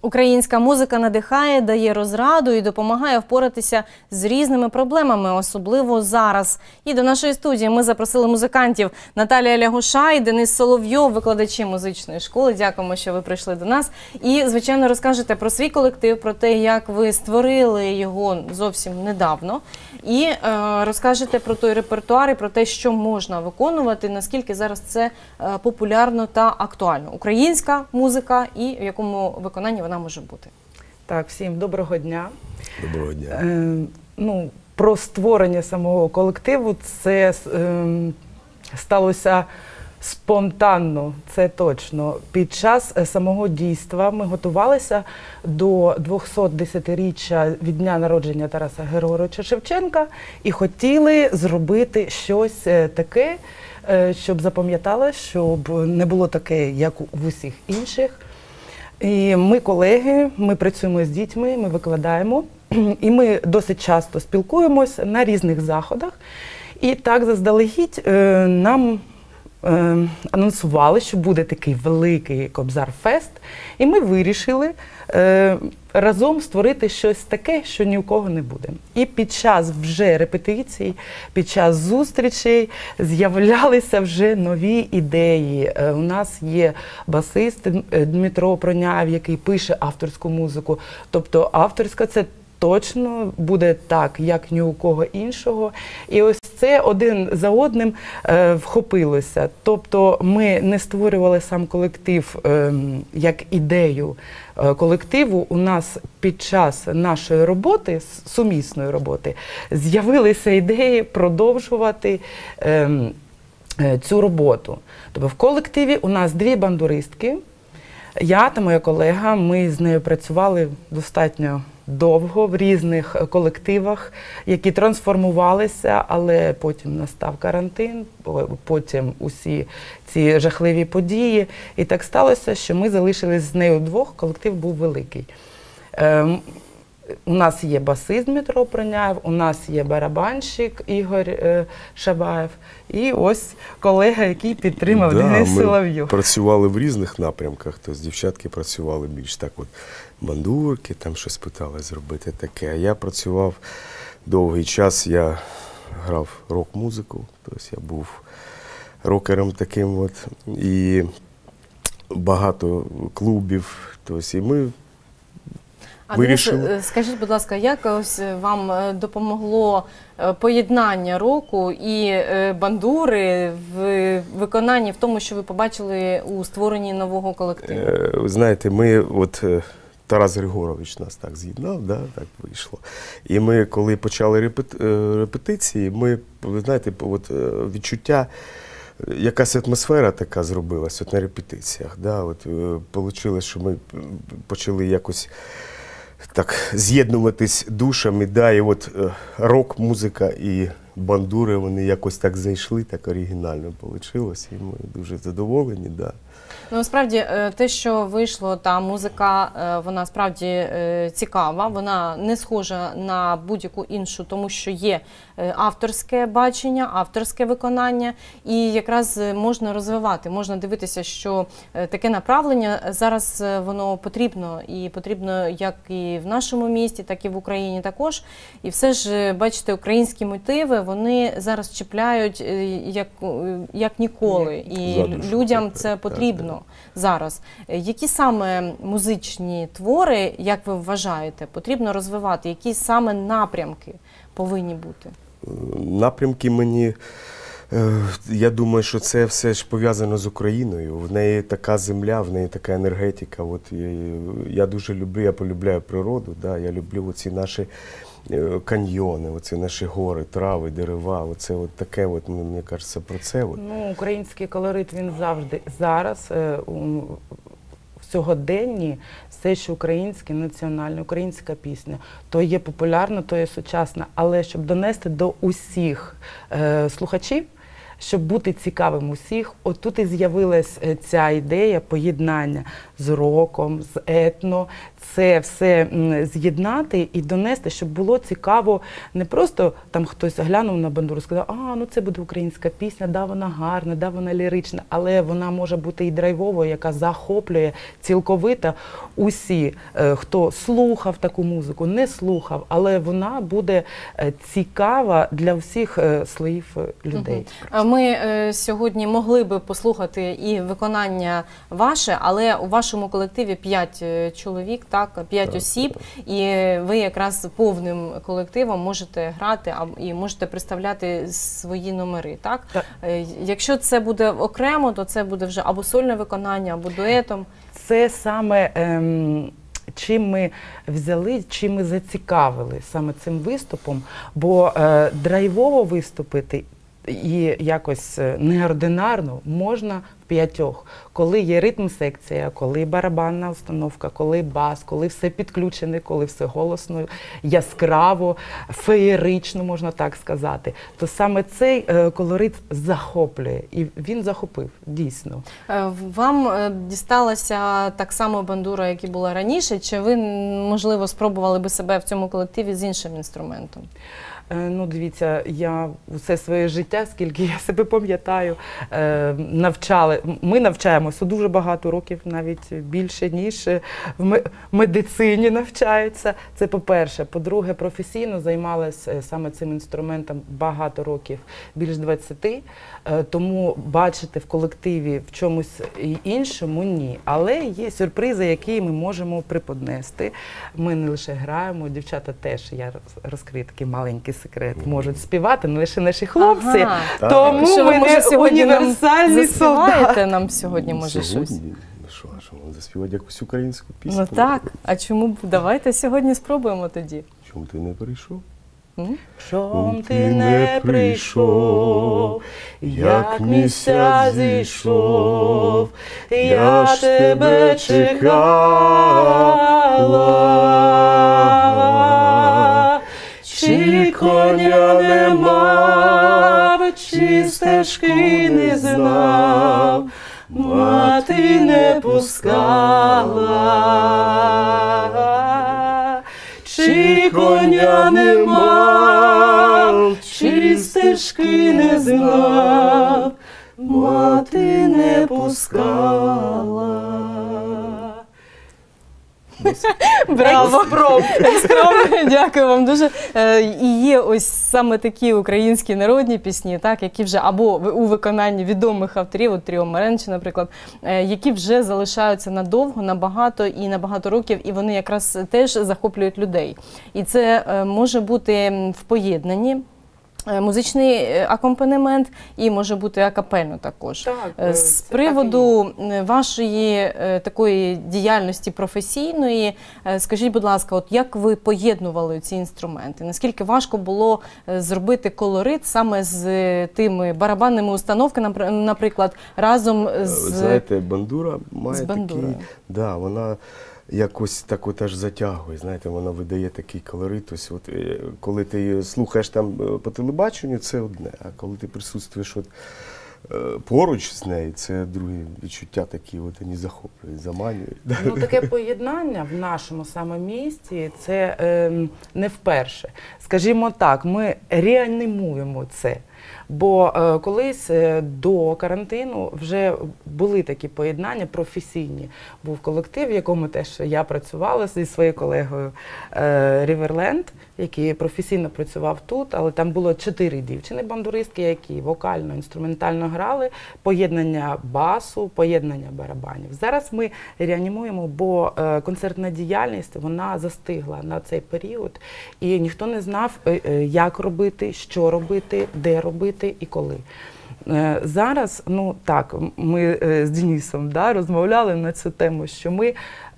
Українська музика надихає, дає розраду і допомагає впоратися з різними проблемами, особливо зараз. І до нашої студії ми запросили музикантів Наталія Лягуша і Денис Соловйов, викладачі музичної школи. Дякуємо, що ви прийшли до нас. І, звичайно, розкажете про свій колектив, про те, як ви створили його зовсім недавно. І розкажете про той репертуар і про те, що можна виконувати, наскільки зараз це популярно та актуально. Українська музика і в якому виконанні вона може бути. Так, всім доброго дня. Доброго дня. Про створення самого колективу це сталося спонтанно, це точно. Під час самого дійства ми готувалися до 210-річчя від дня народження Тараса Григоровича Шевченка і хотіли зробити щось таке, щоб запам'яталось, щоб не було таке, як у усіх інших. І ми колеги, ми працюємо з дітьми, ми викладаємо, і ми досить часто спілкуємося на різних заходах. І так заздалегідь нам анонсували, що буде такий великий Кобзар-фест, і ми вирішили разом створити щось таке, що ні у кого не буде. І під час вже репетицій, під час зустрічей з'являлися вже нові ідеї. У нас є басист Дмитро Проняв, який пише авторську музику. Тобто авторська – це точно буде так, як ні у кого іншого. І ось це один за одним вхопилося. Тобто ми не створювали сам колектив як ідею колективу. У нас під час нашої роботи, сумісної роботи, з'явилися ідеї продовжувати цю роботу. Тобто в колективі у нас дві бандуристки. Я та моя колега, ми з нею працювали достатньо довго в різних колективах, які трансформувалися, але потім настав карантин, потім усі ці жахливі події. І так сталося, що ми залишились з нею вдвох, колектив був великий. У нас є басист Дмитро Проняв, у нас є барабанщик Ігор Шабаєв і ось колега, який підтримав, Денис Соловйов. Ми працювали в різних напрямках, тобто дівчатки працювали більш так от бандурки, там щось питали зробити таке. А я працював довгий час, я грав рок-музику, тобто я був рокером таким от, і багато клубів, тобто і ми вирішили. Скажіть, будь ласка, як ось вам допомогло поєднання року і бандури в виконанні, в тому, що ви побачили у створенні нового колективу? Ви знаєте, ми от Тарас Григорович нас так з'єднав, да, так вийшло. І ми, коли почали репетиції, ми, ви знаєте, от відчуття, якась атмосфера така зробилась от на репетиціях. Да, от вийшло, що ми почали якось так з'єднуватись душами, да, і от рок-музика і бандури, вони якось так зайшли, так оригінально вийшло, і ми дуже задоволені, да. Ну, насправді, те, що вийшло, та музика, вона справді цікава, вона не схожа на будь-яку іншу, тому що є авторське бачення, авторське виконання, і якраз можна розвивати, можна дивитися, що таке направлення зараз воно потрібно, і потрібно як і в нашому місті, так і в Україні також. І все ж, бачите, українські мотиви, вони зараз чіпляють як ніколи, і людям це потрібно зараз. Які саме музичні твори, як ви вважаєте, потрібно розвивати? Які саме напрямки повинні бути? Напрямки мені, я думаю, що це все ж пов'язано з Україною. В неї така земля, в неї така енергетика. От я дуже люблю, я полюбляю природу, да, я люблю оці наші каньйони, оці наші гори, трави, дерева, оце от таке, от, мені кажеться, про це. От. Ну, український колорит, він завжди, зараз, в сьогоденні, все, що українське, національне, українська пісня, то є популярна, то є сучасна, але щоб донести до усіх слухачів, щоб бути цікавим усіх, отут і з'явилась ця ідея поєднання з роком, з етно. це все з'єднати і донести, щоб було цікаво, не просто там хтось глянув на бандуру і сказав, ну це буде українська пісня, да, вона гарна, да, вона лірична, але вона може бути і драйвовою, яка захоплює цілковито усі, хто слухав таку музику, не слухав, але вона буде цікава для всіх слоїв людей. Ми сьогодні могли би послухати і виконання ваше, але у вашому колективі 5 чоловік, так, 5 осіб, і ви якраз повним колективом можете грати і можете представляти свої номери, так? Так. Якщо це буде окремо, то це буде вже або сольне виконання, або дуетом. Це саме чим ми взяли, чим ми зацікавили саме цим виступом, бо драйвово виступити і якось неординарно можна в 5, коли є ритм-секція, коли барабанна установка, коли бас, коли все підключене, коли все голосно, яскраво, феєрично, можна так сказати, то саме цей колорит захоплює, і він захопив, дійсно. Вам дісталася так само бандура, як і була раніше, чи ви, можливо, спробували би себе в цьому колективі з іншим інструментом? Ну, дивіться, я все своє життя, скільки я себе пам'ятаю, ми навчаємося дуже багато років, навіть більше, ніж в медицині навчаються. Це по-перше. По-друге, професійно займалася саме цим інструментом багато років, більш 20. Тому бачити в колективі в чомусь іншому – ні. Але є сюрпризи, які ми можемо приподнести. Ми не лише граємо, дівчата теж, я розкрию такий маленький секрет, можуть співати, не лише наші хлопці. Тому що ми може не сьогодні універсальні заспіваєте нам сьогодні, може, щось? Що заспівати якусь українську пісню? Ну так, а чому б? Давайте сьогодні спробуємо тоді. Чому ти не прийшов? Чом ти не прийшов, як місяць зійшов, я тебе чекала. Чи коня не мав, чи стежки не знав, мати не пускала. Чи коня не мав, чи стежки не знав, мати не пускала. Браво! Скромно, дякую вам дуже. І є ось саме такі українські народні пісні, так, які вже або у виконанні відомих авторів, от Тріо Маренчі, наприклад, які вже залишаються надовго, набагато і на багато років, і вони якраз теж захоплюють людей. І це може бути в поєднанні. Музичний акомпанемент і може бути акапельно також. Так, з приводу вашої такої діяльності професійної, скажіть, будь ласка, от як ви поєднували ці інструменти? Наскільки важко було зробити колорит саме з тими барабанними установками, наприклад, разом з... Знаєте, бандура має такий... Да, вона якось так от аж затягує, знаєте, вона видає такий колорит. Ось от, коли ти її слухаєш там по телебаченню, це одне, а коли ти присутствуєш от, поруч з нею, це друге відчуття такі, от вони захоплюють, заманюють. Ну, таке поєднання в нашому саме місті, це не вперше. Скажімо так, ми реанімуємо це. Бо колись до карантину вже були такі поєднання професійні. Був колектив, в якому теж я працювала зі своєю колегою Ріверленд, який професійно працював тут, але там було 4 дівчини-бандуристки, які вокально-інструментально грали, поєднання басу, поєднання барабанів. Зараз ми реанімуємо, бо концертна діяльність, вона застигла на цей період, і ніхто не знав, як робити, що робити, де робити і коли. Зараз, ну так, ми з Денисом розмовляли на цю тему, що ми,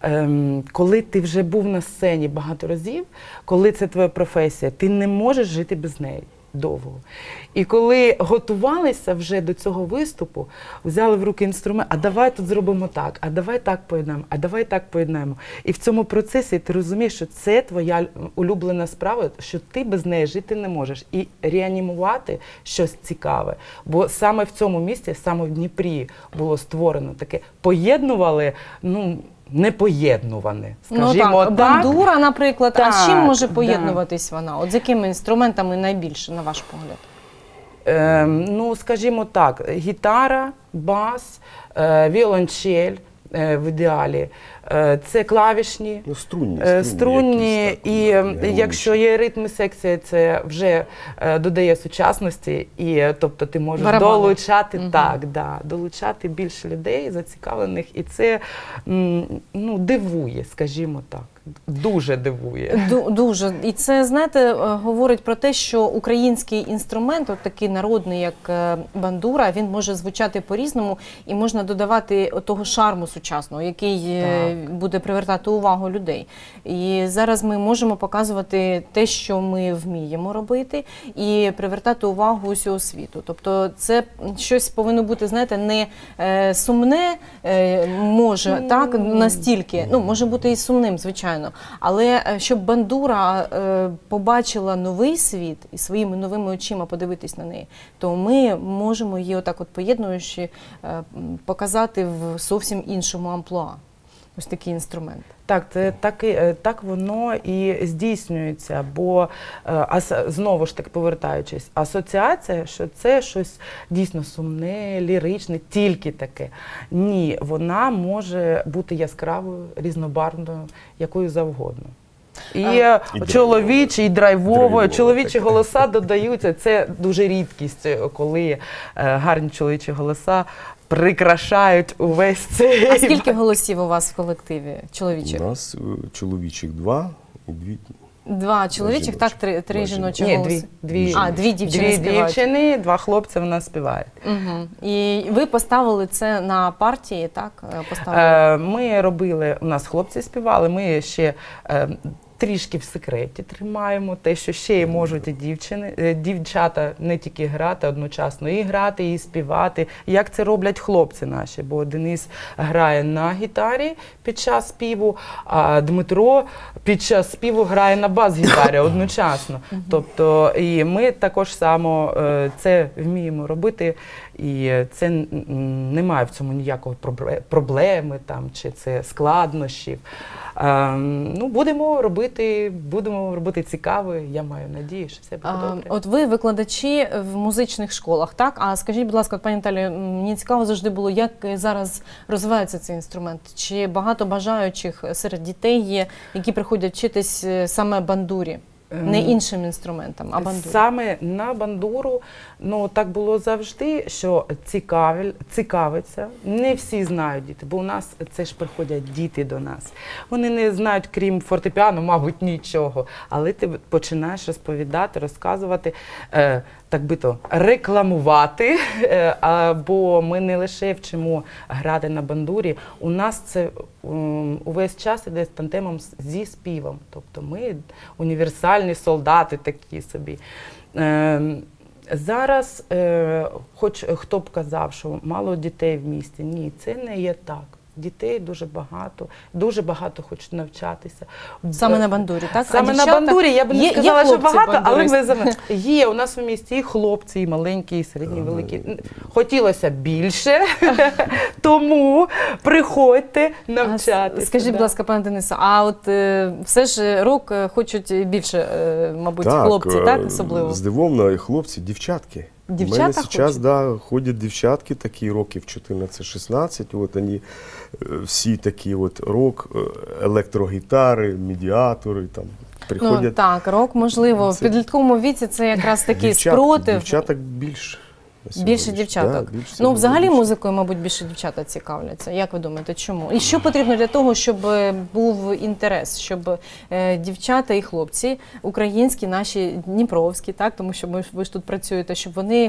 коли ти вже був на сцені багато разів, коли це твоя професія, ти не можеш жити без неї довго. І коли готувалися вже до цього виступу, взяли в руки інструмент, а давай тут зробимо так, а давай так поєднаємо, а давай так поєднаємо. І в цьому процесі ти розумієш, що це твоя улюблена справа, що ти без неї жити не можеш. І реанімувати щось цікаве. Бо саме в цьому місці, саме в Дніпрі було створено таке, поєднували, ну, непоєднуване, Ну скажімо так, так. бандура, наприклад, а з чим Так, може да. поєднуватись вона? От з якими інструментами найбільше, на ваш погляд? Ну, скажімо так, гітара, бас, віолончель в ідеалі. Це клавішні, Ну, струнні якісь, так, і гармонічні. якщо є ритм і секція, це вже додає сучасності, і тобто ти можеш Барабани. долучати, Мгм. так, да, долучати більше людей зацікавлених, і це дивує, скажімо так, дуже дивує. Дуже. І це, знаєте, говорить про те, що український інструмент, от такий народний, як бандура, він може звучати по-різному і можна додавати того шарму сучасного, який буде привертати увагу людей. І зараз ми можемо показувати те, що ми вміємо робити, і привертати увагу усього світу. Тобто це щось повинно бути, знаєте, не сумне, може, так, настільки, ну, може бути і сумним, звичайно, але щоб бандура побачила новий світ і своїми новими очима подивитись на неї, то ми можемо її отак от поєднуючи показати в зовсім іншому амплуа. Ось такий інструмент. Так, це так воно і здійснюється, бо знову ж таки повертаючись, асоціація, що це щось дійсно сумне, ліричне, тільки таке. Ні, вона може бути яскравою, різнобарвною, якою завгодно. І чоловічі, і драйвовою, чоловічі голоса додаються. Це дуже рідкість, коли гарні чоловічі голоса прикрашають увесь цей... А скільки голосів у вас в колективі чоловічих? У нас чоловічих 2 і 2. 2 чоловічих, так, 3 жіночі Ні, голоси? дві дівчини співають. дівчини, 2 хлопці в нас співають. Угу. І ви поставили це на партії, так? Поставили? Ми робили, у нас хлопці співали, ми ще трішки в секреті тримаємо те, що ще й можуть і дівчата не тільки грати одночасно, і грати, і співати, як це роблять хлопці наші, бо Денис грає на гітарі під час співу, а Дмитро під час співу грає на бас-гітарі одночасно. Тобто, і ми також само це вміємо робити, і це немає в цьому ніякої проблеми там, чи це складнощів. Ну, будемо робити цікаво, я маю надію, що все буде добре. От ви викладачі в музичних школах, так? А скажіть, будь ласка, пані Наталі, мені цікаво завжди було, як зараз розвивається цей інструмент? Чи багато бажаючих серед дітей є, які приходять вчитись саме бандурі? Не іншим інструментам, а бандурі. Саме на бандуру, ну так було завжди, що цікавиться. Не всі знають діти, бо у нас це ж приходять діти до нас. Вони не знають, крім фортепіано, мабуть, нічого. Але ти починаєш розповідати, розказувати, так би то, рекламувати, бо ми не лише вчимо грати на бандурі, у нас це увесь час іде з тандемом зі співом. Тобто ми універсальні солдати такі собі. Зараз, хоч хто б казав, що мало дітей в місті, ні, це не є так. Дітей дуже багато хочуть навчатися. Саме на бандурі, так? Саме на бандурі, я б не сказала, що багато, але є у нас в місті і хлопці, і маленькі, і середні, і великі. Хотілося більше, тому приходьте навчатися. Скажіть, будь ласка, пане Денисе, а от все ж рок хочуть більше, мабуть, хлопці, так, особливо? Здивовно, і хлопці, дівчатки. Дівчата у мене зараз, хочуть? ходять дівчатки, такі років 14-16, от вони всі такі от рок, електрогітари, медіатори, там, приходять. Ну так, рок, можливо, в підлітковому віці це якраз такий спротив. Дівчаток більше. Більше дівчаток. Ну, взагалі музикою, мабуть, більше дівчата цікавляться. Як ви думаєте, чому? І що потрібно для того, щоб був інтерес, щоб дівчата і хлопці, українські, наші, дніпровські, так, тому що ви ж тут працюєте, щоб вони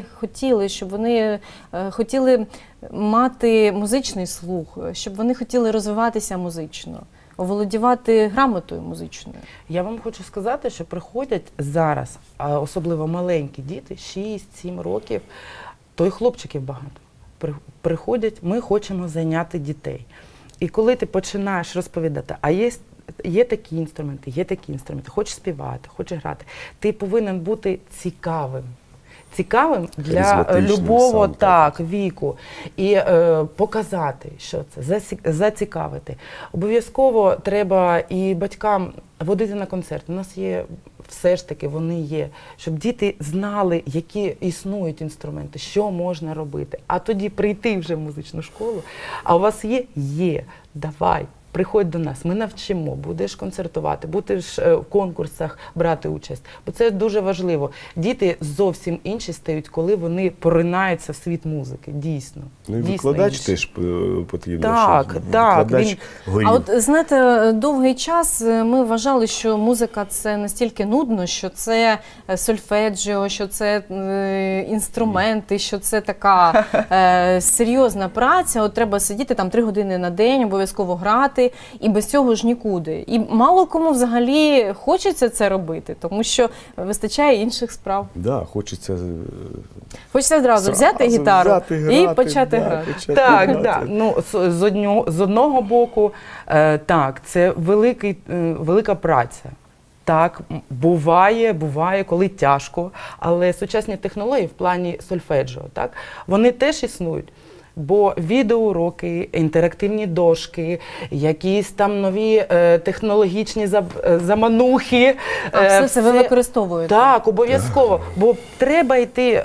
хотіли мати музичний слух, щоб вони хотіли розвиватися музично, оволодівати грамотою музичною? Я вам хочу сказати, що приходять зараз, особливо маленькі діти, 6-7 років, то й хлопчиків багато. Приходять, ми хочемо зайняти дітей. І коли ти починаєш розповідати, а є такі інструменти, хочеш співати, хочеш грати, ти повинен бути цікавим. цікавим для Харизматичним любого сам, так. віку. І показати, що це, зацікавити. Обов'язково треба і батькам водити на концерт. У нас є, все ж таки, вони є, щоб діти знали, які існують інструменти, що можна робити. А тоді прийти вже в музичну школу, а у вас є? Є. Давай. Приходь до нас, ми навчимо, будеш концертувати, будеш в конкурсах брати участь. Бо це дуже важливо. Діти зовсім інші стають, коли вони поринаються в світ музики. Дійсно. Ну і Дійсно викладач інші. теж потрібно. Так, щоб так, викладач він- горів. А от знаєте, довгий час ми вважали, що музика це настільки нудно, що це сольфеджіо, що це інструменти, що це така серйозна праця. От треба сидіти там 3 години на день, обов'язково грати, і без цього ж нікуди. І мало кому взагалі хочеться це робити, тому що вистачає інших справ. Да, хочеться Хочеться одразу взяти зразу гітару взяти, і грати, почати да, грати. почати Так, грати. так. Ну, з одного боку, так, це велика праця. Так, буває, коли тяжко, але сучасні технології в плані сольфеджіо, так, вони теж існують. Бо відеоуроки, інтерактивні дошки, якісь там нові технологічні заманухи. А все це ви використовуєте? Так, обов'язково. Бо треба йти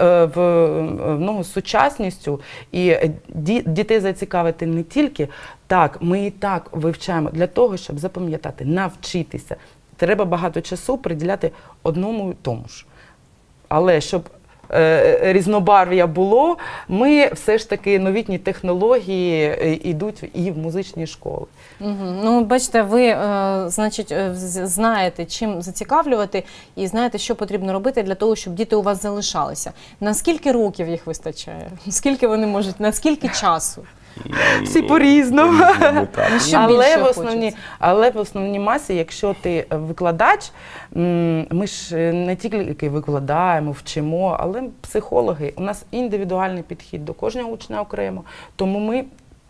в сучасністю і дітей зацікавити не тільки так, ми і так вивчаємо для того, щоб запам'ятати, навчитися. Треба багато часу приділяти одному і тому ж. Але щоб різнобарв'я було, ми все ж таки новітні технології йдуть і в музичні школи. Ну, бачите, ви, значить, знаєте, чим зацікавлювати і знаєте, що потрібно робити для того, щоб діти у вас залишалися. На скільки років їх вистачає? Скільки вони можуть, на скільки часу? Всі по-різному. Ну, так. Ну, що Але більше в основній масі, якщо ти викладач, ми ж не тільки викладаємо, вчимо, але психологи. У нас індивідуальний підхід до кожного учня окремо. Тому ми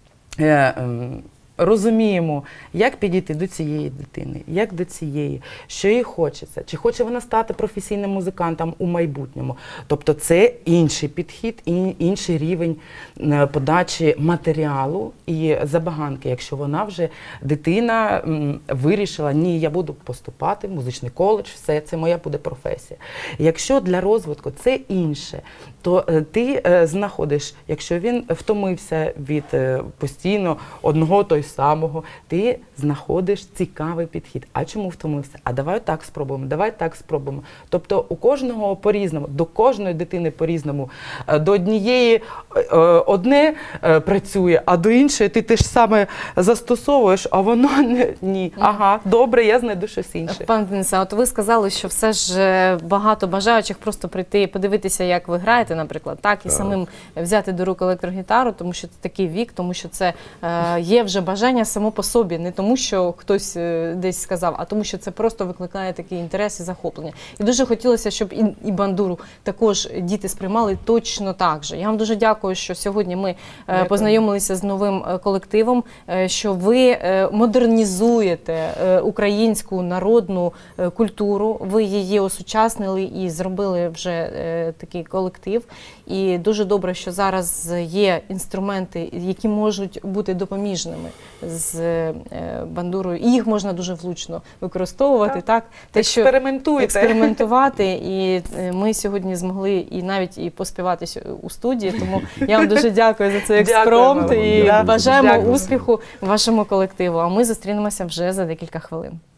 розуміємо, як підійти до цієї дитини, як до цієї, що їй хочеться, чи хоче вона стати професійним музикантом у майбутньому. Тобто це інший підхід, інший рівень подачі матеріалу і забаганки. Якщо вона вже, дитина, вирішила, ні, я буду поступати в музичний коледж, все, це моя буде професія. Якщо для розвитку це інше, то ти знаходиш, якщо він втомився від постійно одного той самого, ти знаходиш цікавий підхід. А чому втомився? А давай так спробуємо, давай так спробуємо. Тобто у кожного по-різному, до кожної дитини по-різному. До однієї одне працює, а до іншої ти те ж саме застосовуєш, а воно ні. Ага, добре, я знайду щось інше. Пане Денисе, от ви сказали, що все ж багато бажаючих просто прийти і подивитися, як ви граєте, наприклад, так, і самим взяти до рук електрогітару, тому що це такий вік, тому що це є вже бажання само по собі, не тому, що хтось десь сказав, а тому, що це просто викликає такий інтерес і захоплення. І дуже хотілося, щоб і бандуру також діти сприймали точно так же. Я вам дуже дякую, що сьогодні ми познайомилися з новим колективом, що ви модернізуєте українську народну культуру, ви її осучаснили і зробили вже такий колектив. І дуже добре, що зараз є інструменти, які можуть бути допоміжними з бандурою. І їх можна дуже влучно використовувати. Так? Те, що експериментувати. І ми сьогодні змогли і навіть і поспівати у студії. Тому я вам дуже дякую за цей експромт і бажаємо успіху вашому колективу. А ми зустрінемося вже за декілька хвилин.